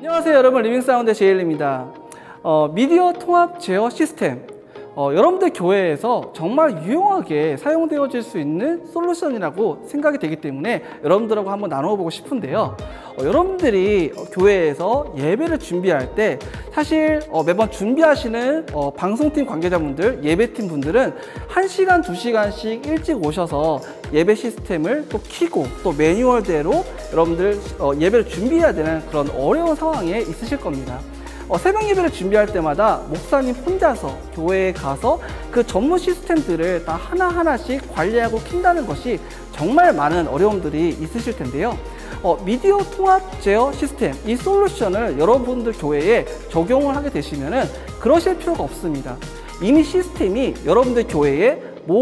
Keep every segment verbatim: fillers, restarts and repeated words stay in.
안녕하세요 여러분, 리빙사운드 제일입니다. 어, 미디어 통합 제어 시스템, 어, 여러분들 교회에서 정말 유용하게 사용되어질 수 있는 솔루션이라고 생각이 되기 때문에 여러분들하고 한번 나누어 보고 싶은데요. 어, 여러분들이 교회에서 예배를 준비할 때 사실 어, 매번 준비하시는 어, 방송팀 관계자분들, 예배팀 분들은 한 시간, 두 시간씩 일찍 오셔서 예배 시스템을 또 켜고 또 매뉴얼대로 여러분들 어, 예배를 준비해야 되는 그런 어려운 상황에 있으실 겁니다. 어, 새벽 예배를 준비할 때마다 목사님 혼자서 교회에 가서 그 전문 시스템들을 다 하나하나씩 관리하고 킨다는 것이 정말 많은 어려움들이 있으실 텐데요. 어, 미디어 통합 제어 시스템, 이 솔루션을 여러분들 교회에 적용을 하게 되시면은 그러실 필요가 없습니다. 이미 시스템이 여러분들 교회에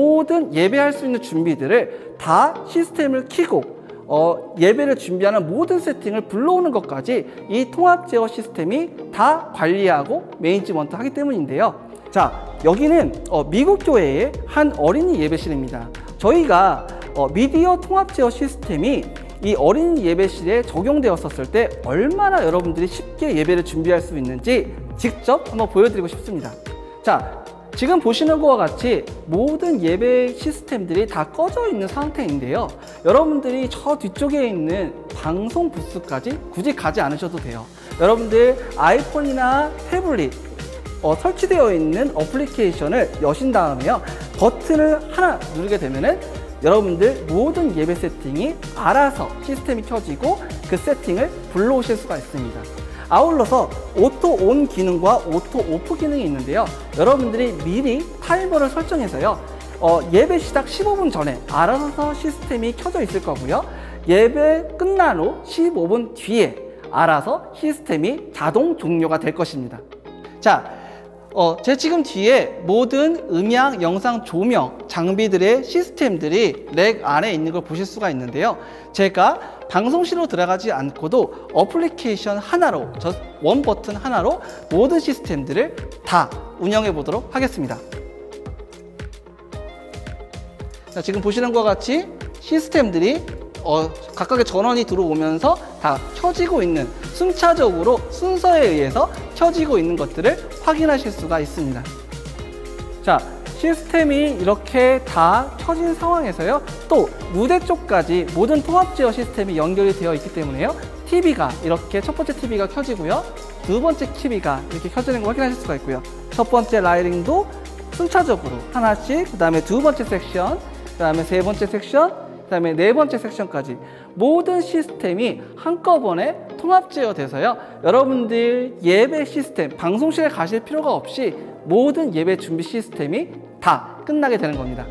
모든 예배할 수 있는 준비들을 다 시스템을 켜고 어, 예배를 준비하는 모든 세팅을 불러오는 것까지 이 통합 제어 시스템이 다 관리하고 매니지먼트 하기 때문인데요. 자, 여기는 어, 미국 교회의 한 어린이 예배실입니다. 저희가 어, 미디어 통합 제어 시스템이 이 어린이 예배실에 적용되었었을 때 얼마나 여러분들이 쉽게 예배를 준비할 수 있는지 직접 한번 보여드리고 싶습니다. 자, 지금 보시는 것과 같이 모든 예배 시스템들이 다 꺼져 있는 상태인데요. 여러분들이 저 뒤쪽에 있는 방송 부스까지 굳이 가지 않으셔도 돼요. 여러분들 아이폰이나 태블릿 어, 설치되어 있는 어플리케이션을 여신 다음에요, 버튼을 하나 누르게 되면은 여러분들 모든 예배 세팅이 알아서 시스템이 켜지고 그 세팅을 불러오실 수가 있습니다. 아울러서 오토 온 기능과 오토 오프 기능이 있는데요. 여러분들이 미리 타이머를 설정해서요, 어, 예배 시작 십오 분 전에 알아서 시스템이 켜져 있을 거고요. 예배 끝난 후 십오 분 뒤에 알아서 시스템이 자동 종료가 될 것입니다. 자, 어, 제 지금 뒤에 모든 음향, 영상, 조명, 장비들의 시스템들이 렉 안에 있는 걸 보실 수가 있는데요. 제가 방송실로 들어가지 않고도 어플리케이션 하나로, 저 원 버튼 하나로 모든 시스템들을 다 운영해 보도록 하겠습니다. 자, 지금 보시는 것과 같이 시스템들이 어, 각각의 전원이 들어오면서 다 켜지고 있는, 순차적으로 순서에 의해서 켜지고 있는 것들을 확인하실 수가 있습니다. 자, 시스템이 이렇게 다 켜진 상황에서요, 또 무대 쪽까지 모든 통합 제어 시스템이 연결이 되어 있기 때문에요, 티비가 이렇게 첫 번째 티비가 켜지고요, 두 번째 티비가 이렇게 켜지는 걸 확인하실 수가 있고요. 첫 번째 라이팅도 순차적으로 하나씩, 그 다음에 두 번째 섹션, 그 다음에 세 번째 섹션, 그 다음에 네 번째 섹션까지 모든 시스템이 한꺼번에 통합 제어돼서요, 여러분들 예배 시스템, 방송실에 가실 필요가 없이 모든 예배 준비 시스템이 다 끝나게 되는 겁니다.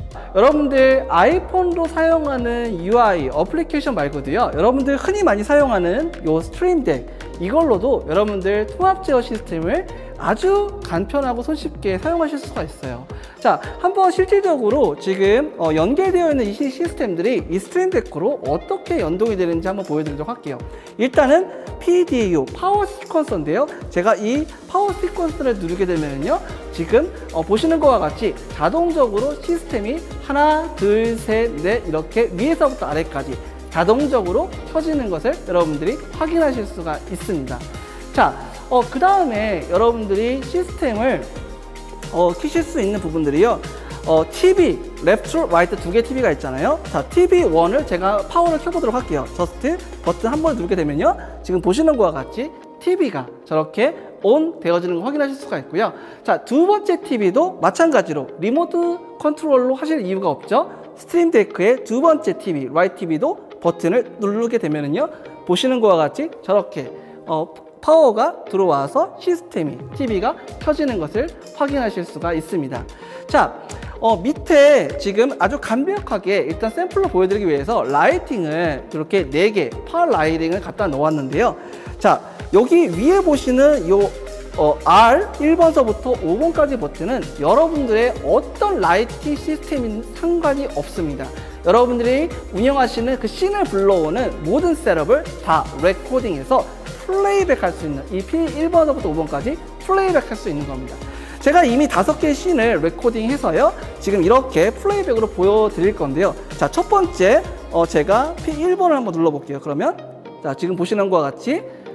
여러분들 아이폰으로 사용하는 유아이 어플리케이션 말고도요, 여러분들 흔히 많이 사용하는 요 스트림덱, 이걸로도 여러분들 통합 제어 시스템을 아주 간편하고 손쉽게 사용하실 수가 있어요. 자, 한번 실질적으로 지금 어, 연결되어 있는 이 시스템들이 이 스트림덱으로 어떻게 연동이 되는지 한번 보여드리도록 할게요. 일단은 피디유, 파워 시퀀서인데요. 제가 이 파워 시퀀서를 누르게 되면요, 지금 어, 보시는 것과 같이 자동적으로 시스템이 하나, 둘, 셋, 넷 이렇게 위에서부터 아래까지 자동적으로 켜지는 것을 여러분들이 확인하실 수가 있습니다. 자, 어, 그 다음에 여러분들이 시스템을 어, 켜실 수 있는 부분들이요, 어, 티비, 레프트, 라이트 두 개 티비가 있잖아요. 자, 티비 원을 제가 파워를 켜보도록 할게요. 저스트 버튼 한 번 누르게 되면요, 지금 보시는 것과 같이 티비가 저렇게 온 되어지는 걸 확인하실 수가 있고요. 자, 두 번째 티비도 마찬가지로 리모트 컨트롤로 하실 이유가 없죠. 스트림 데크의 두 번째 티비, 라이트 티비도 버튼을 누르게 되면은요, 보시는 것과 같이 저렇게 어, 파워가 들어와서 시스템이, 티비가 켜지는 것을 확인하실 수가 있습니다. 자, 어, 밑에 지금 아주 간략하게 일단 샘플로 보여드리기 위해서 라이팅을 이렇게 네 개, 파워 라이팅을 갖다 놓았는데요. 자, 여기 위에 보시는 요 어, 알 일 번서부터 오 번까지 버튼은 여러분들의 어떤 라이팅 시스템인 상관이 없습니다. 여러분들이 운영하시는 그 씬을 불러오는 모든 셋업을 다 레코딩해서 플레이백 할 수 있는, 이 피 일 번서부터 오 번까지 플레이백 할 수 있는 겁니다. 제가 이미 다섯 개의 씬을 레코딩 해서요, 지금 이렇게 플레이백으로 보여드릴 건데요. 자, 첫 번째 어, 제가 피 일 번을 한번 눌러볼게요. 그러면 자, 지금 보시는 것과 같이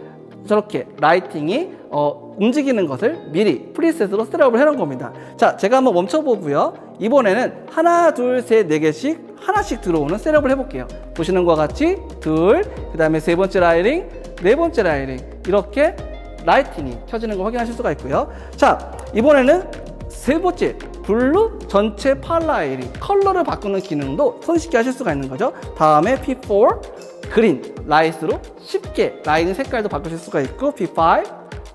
저렇게 라이팅이 어, 움직이는 것을 미리 프리셋으로 셋업을 해놓은 겁니다. 자, 제가 한번 멈춰보고요. 이번에는 하나, 둘, 셋, 네 개씩 하나씩 들어오는 셋업을 해볼게요. 보시는 것과 같이 둘, 그 다음에 세 번째 라이팅, 네 번째 라이팅, 이렇게 라이팅이 켜지는 걸 확인하실 수가 있고요. 자, 이번에는 세 번째 블루 전체 팔라이팅, 컬러를 바꾸는 기능도 손쉽게 하실 수가 있는 거죠. 다음에 피 사 그린 라이트로 쉽게 라이팅 색깔도 바꾸실 수가 있고, 피 오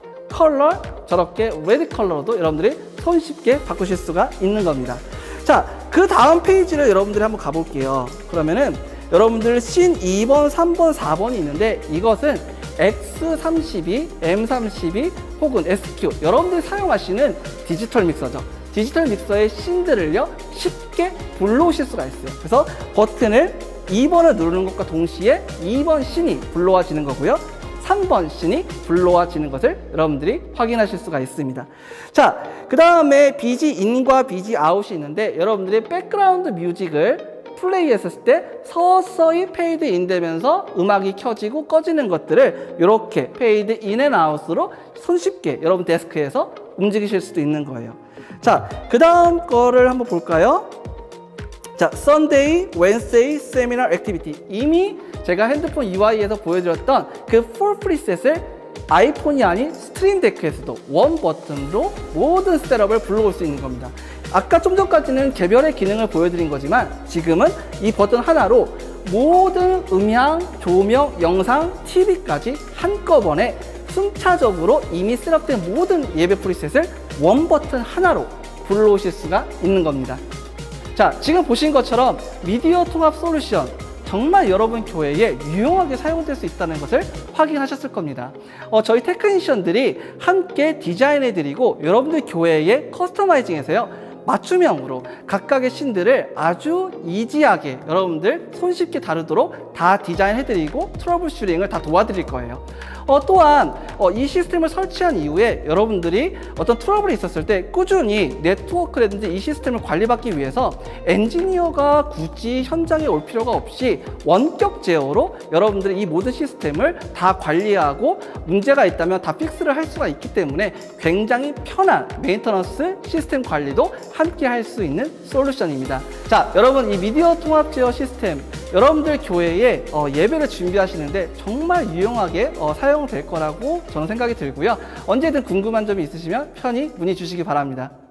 컬러 저렇게 레드 컬러로도 여러분들이 손쉽게 바꾸실 수가 있는 겁니다. 자, 그 다음 페이지를 여러분들이 한번 가볼게요. 그러면은 여러분들 씬 이 번, 삼 번, 사 번이 있는데 이것은 엑스 삼십이, 엠 삼십이 혹은 에스큐, 여러분들이 사용하시는 디지털 믹서죠. 디지털 믹서의 씬들을요 쉽게 불러오실 수가 있어요. 그래서 버튼을 이 번을 누르는 것과 동시에 이 번 씬이 불러와지는 거고요, 삼 번 씬이 불러와지는 것을 여러분들이 확인하실 수가 있습니다. 자, 그 다음에 비지 인과 비지 아웃이 있는데 여러분들이 백그라운드 뮤직을 플레이했을 때 서서히 페이드 인 되면서 음악이 켜지고 꺼지는 것들을 이렇게 페이드 인 앤 아웃으로 손쉽게 여러분 데스크에서 움직이실 수도 있는 거예요. 자, 그 다음 거를 한번 볼까요? 자, Sunday, Wednesday, Seminar Activity. 이미 제가 핸드폰 유아이에서 보여드렸던 그 풀 프리셋을 아이폰이 아닌 스트림 데크에서도 원 버튼으로 모든 셋업을 불러올 수 있는 겁니다. 아까 좀 전까지는 개별의 기능을 보여드린 거지만 지금은 이 버튼 하나로 모든 음향, 조명, 영상, 티비까지 한꺼번에 순차적으로 이미 셋업된 모든 예배 프리셋을 원 버튼 하나로 불러오실 수가 있는 겁니다. 자, 지금 보신 것처럼 미디어 통합 솔루션, 정말 여러분 교회에 유용하게 사용될 수 있다는 것을 확인하셨을 겁니다. 어, 저희 테크니션들이 함께 디자인해드리고 여러분들 교회에 커스터마이징해서요 맞춤형으로 각각의 씬들을 아주 이지하게 여러분들 손쉽게 다루도록 다 디자인해드리고 트러블 슈팅을 다 도와드릴 거예요. 어, 또한 어, 이 시스템을 설치한 이후에 여러분들이 어떤 트러블이 있었을 때 꾸준히 네트워크라든지 이 시스템을 관리받기 위해서 엔지니어가 굳이 현장에 올 필요가 없이 원격 제어로 여러분들이 이 모든 시스템을 다 관리하고 문제가 있다면 다 픽스를 할 수가 있기 때문에 굉장히 편한 메인터넌스 시스템 관리도 함께 할 수 있는 솔루션입니다. 자, 여러분, 이 미디어 통합 제어 시스템 여러분들 교회에 어, 예배를 준비하시는데 정말 유용하게 어, 사용될 거라고 저는 생각이 들고요. 언제든 궁금한 점이 있으시면 편히 문의 주시기 바랍니다.